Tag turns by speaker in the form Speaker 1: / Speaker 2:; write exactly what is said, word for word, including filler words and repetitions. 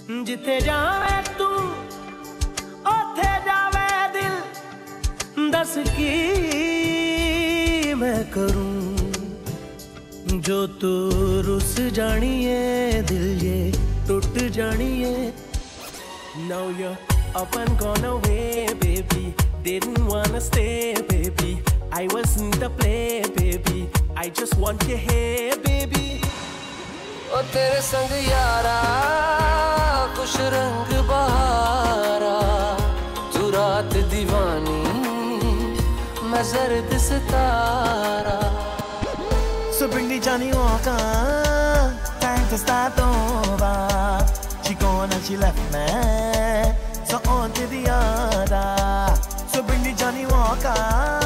Speaker 1: जिथे जावे तू ओथे जावे दिल, दस की मैं करूं जो तू रुस जानिए, दिल ये टूट जानिए। Now you're up and gone away, baby. Didn't wanna stay, baby. I wasn't the play, baby. I just want you here, baby.
Speaker 2: ओ तेरे संग यारा खुश रंग बहारा, तू रात दीवानी मैं जर्द सितारा।
Speaker 1: So bring the Johnny Walker, time to start over. She gone and she left me, so on to the other. So bring the Johnny Walker.